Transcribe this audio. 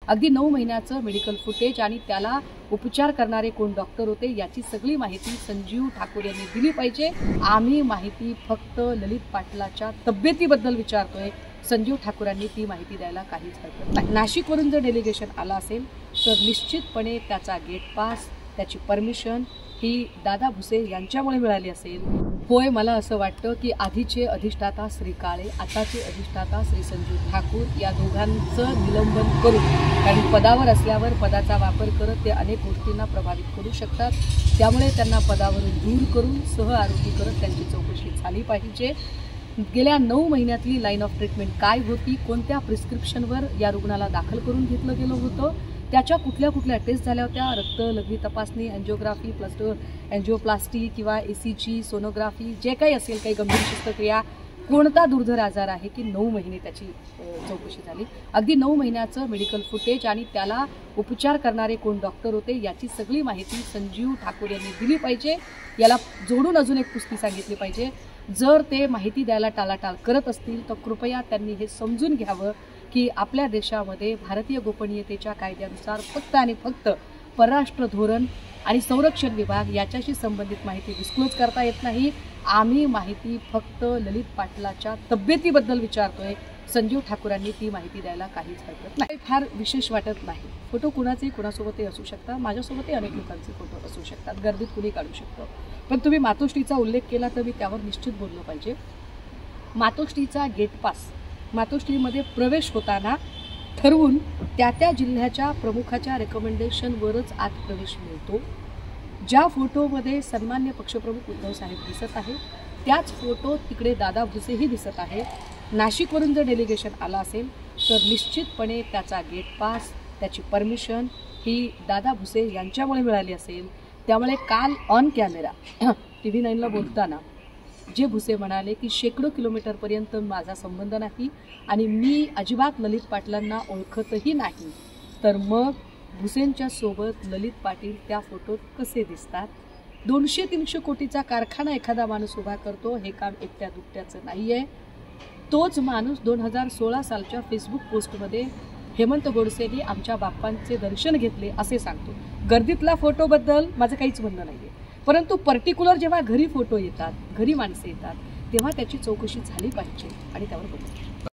अगदी 9 महिन्याचं medical footage आणि त्याला उपचार करणारे कोण डॉक्टर होते याची सगळी माहिती संजीव ठाकूर यांनी दिली पाहिजे। आम्ही माहिती फक्त ललित पाटलाच्या तब्येतीबद्दल विचारतोय, संजीव ठाकूरांनी ती माहिती द्यायला काहीच हरकत नाही। नाशिकवरून जर डेलिगेशन आला असेल तर निश्चितपणे त्याचा गेट पास, त्याची परमिशन ही दादा भुसे यांच्यामुळे मिळाली असेल। होय, मला असं वाटतं की आधीचे अधिष्ठाता श्री काळे, आताचे अधिष्ठाता श्री संजीव ठाकूर या दोघांचं निलंबन करून, कारण पदावर असल्यावर पदाचा वापर करत ते अनेक गोष्टींना प्रभावित करू शकतात, त्यामुळे त्यांना पदावरून दूर करून सह आरोपी करत त्यांची चौकशी झाली पाहिजे। गेल्या 9 महिन्यातली लाईन ऑफ ट्रीटमेंट काय होती, कोणत्या प्रिस्क्रिप्शनवर या रुग्णाला दाखल करून घेतलं गेलं होतं, त्याच्या कुठल्या कुठल्या टेस्ट झाल्या होत्या, रक्त लघवी तपासणी, एन्जिओग्राफी, एन्जिओप्लास्टी किंवा ECG, सोनोग्राफी, जे काही असेल, काही गंभीर शस्त्रक्रिया, कोणता दुर्धर आजार आहे की 9 महिने त्याची चौकशी झाली। अगदी 9 महिन्याचं मेडिकल फुटेज आणि त्याला उपचार करणारे कोण डॉक्टर होते याची सगळी माहिती संजीव ठाकूर यांनी दिली पाहिजे। याला जोडून अजून एक पुस्ती सांगितली पाहिजे। जर ते माहिती द्यायला टाळाटाळ करत असतील तर कृपया त्यांनी हे समजून घ्यावं की आपल्या देशामध्ये भारतीय गोपनीयतेच्या कायद्यानुसार फक्त आणि फक्त परराष्ट्र धोरण आणि संरक्षण विभाग याच्याशी संबंधित माहिती डिस्क्लोज करता येत नाही। आम्ही माहिती फक्त ललित पाटलाच्या तब्येतीबद्दल विचारतोय, संजीव ठाकूरांनी ती माहिती द्यायला काहीच हरकत नाही। फार विशेष वाटत नाही। फोटो कुणाचेही कुणासोबतही असू शकतात, माझ्यासोबतही अनेक लोकांचे फोटो असू शकतात, गर्दीत कुणी काढू शकतं। पण तुम्ही मातोश्रीचा उल्लेख केला तर मी त्यावर निश्चित बोललं पाहिजे। मातोश्रीचा गेट पास, मातोश्रीमध्ये प्रवेश होताना ठरवून त्या जिल्ह्याच्या प्रमुखाच्या रेकमेंडेशनवरच आत प्रवेश मिळतो। ज्या फोटोमध्ये सन्मान्य पक्षप्रमुख उद्धव साहेब दिसत आहे त्याच फोटो तिकडे दादा भुसेही दिसत आहे। नाशिकवरून जर डेलिगेशन आला असेल तर निश्चितपणे त्याचा गेट पास, त्याची परमिशन ही दादा भुसे यांच्यामुळे मिळाली असेल। त्यामुळे काल ऑन कॅमेरा TV9ला बोलताना जे भुसे म्हणाले की शेकडो किलोमीटरपर्यंत माझा संबंध नाही आणि मी अजिबात ललित पाटलांना ओळखतही नाही, तर मग भुसेंच्या सोबत ललित पाटील त्या फोटोत कसे दिसतात? 200-300 कोटीचा कारखाना एखादा माणूस उभा करतो, हे काम एकट्या दुकट्याचं नाही आहे। तोच माणूस 2016 सालच्या फेसबुक पोस्टमध्ये हेमंत गोडसेंनी आमच्या बाप्पांचे दर्शन घेतले असे सांगतो। गर्दीतला फोटोबद्दल माझं काहीच म्हणणं नाही आहे, परंतु पर्टिक्युलर जेव्हा घरी फोटो येतात, घरी माणसे येतात, तेव्हा त्याची चौकशी झाली पाहिजे आणि त्यावर बघू।